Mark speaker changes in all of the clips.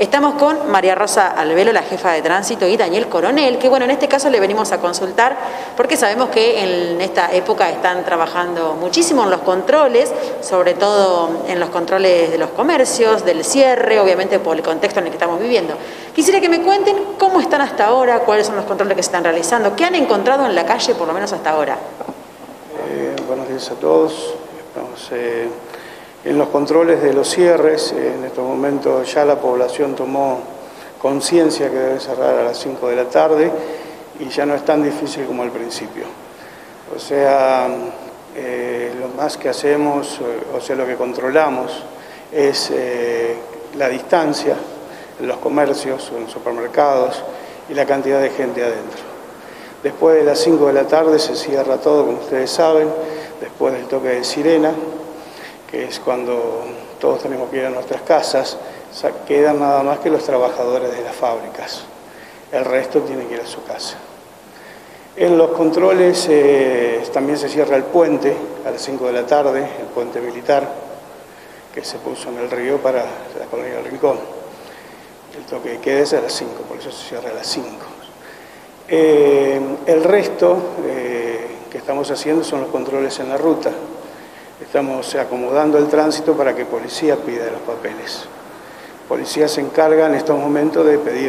Speaker 1: Estamos con María Rosa Albelo, la jefa de tránsito, y Daniel Coronel, que bueno, en este caso le venimos a consultar porque sabemos que en esta época están trabajando muchísimo en los controles, sobre todo en los controles de los comercios, del cierre, obviamente por el contexto en el que estamos viviendo. Quisiera que me cuenten cómo están hasta ahora, cuáles son los controles que se están realizando, qué han encontrado en la calle por lo menos hasta ahora.
Speaker 2: Buenos días a todos. Estamos en los controles de los cierres. En estos momentos ya la población tomó conciencia que debe cerrar a las 5 de la tarde y ya no es tan difícil como al principio. O sea, lo más que hacemos, o sea, lo que controlamos es la distancia en los comercios o en los supermercados y la cantidad de gente adentro. Después de las 5 de la tarde se cierra todo, como ustedes saben, después del toque de sirena, que es cuando todos tenemos que ir a nuestras casas, quedan nada más que los trabajadores de las fábricas. El resto tiene que ir a su casa. En los controles también se cierra el puente a las 5 de la tarde, el puente militar, que se puso en el río para la colonia del Rincón. El toque de queda es a las 5, por eso se cierra a las 5. El resto que estamos haciendo son los controles en la ruta. Estamos acomodando el tránsito para que policía pida los papeles. Policía se encarga en estos momentos de pedir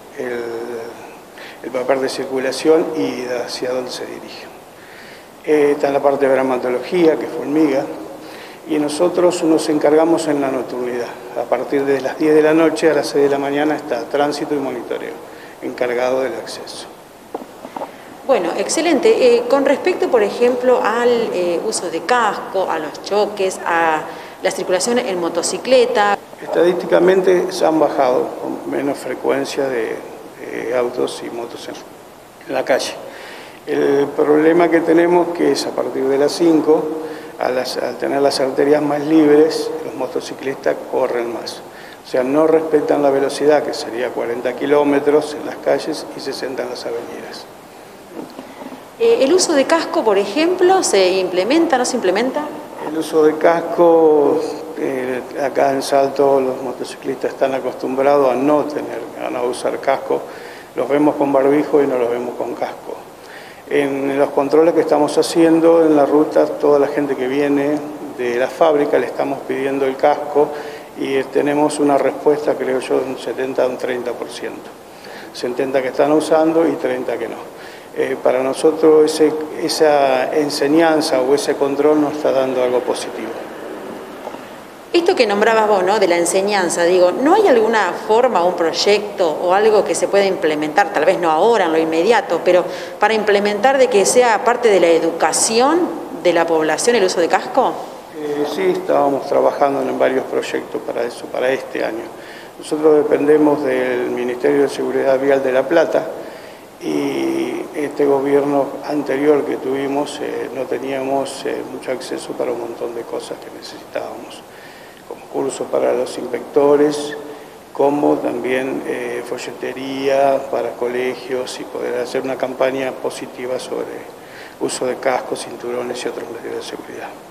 Speaker 2: el papel de circulación y hacia dónde se dirige. Está en la parte de bromatología, que fumiga, y nosotros nos encargamos en la nocturnidad. A partir de las 10 de la noche a las 6 de la mañana está tránsito y monitoreo, encargado del acceso.
Speaker 1: Bueno, excelente. Con respecto, por ejemplo, al uso de casco, a los choques, a la circulación en motocicleta.
Speaker 2: Estadísticamente se han bajado con menos frecuencia de autos y motos en la calle. El problema que tenemos que es a partir de las 5, al tener las arterias más libres, los motociclistas corren más. O sea, no respetan la velocidad, que sería 40 kilómetros en las calles y 60 en las avenidas.
Speaker 1: ¿El uso de casco, por ejemplo, se implementa, no se implementa?
Speaker 2: El uso de casco, acá en Salto los motociclistas están acostumbrados a no usar casco. Los vemos con barbijo y no los vemos con casco. En los controles que estamos haciendo en la ruta, toda la gente que viene de la fábrica le estamos pidiendo el casco y tenemos una respuesta, creo yo, de un 70 a un 30%. 70 que están usando y 30 que no. Para nosotros esa enseñanza o ese control nos está dando algo positivo.
Speaker 1: Esto que nombrabas vos, ¿no?, de la enseñanza, digo, ¿no hay alguna forma, un proyecto o algo que se pueda implementar, tal vez no ahora, en lo inmediato, pero para implementar de que sea parte de la educación de la población el uso de casco?
Speaker 2: Sí, estábamos trabajando en varios proyectos para eso, para este año. Nosotros dependemos del Ministerio de Seguridad Vial de La Plata y este gobierno anterior que tuvimos no teníamos mucho acceso para un montón de cosas que necesitábamos, como cursos para los inspectores, como también folletería para colegios y poder hacer una campaña positiva sobre uso de cascos, cinturones y otros medios de seguridad.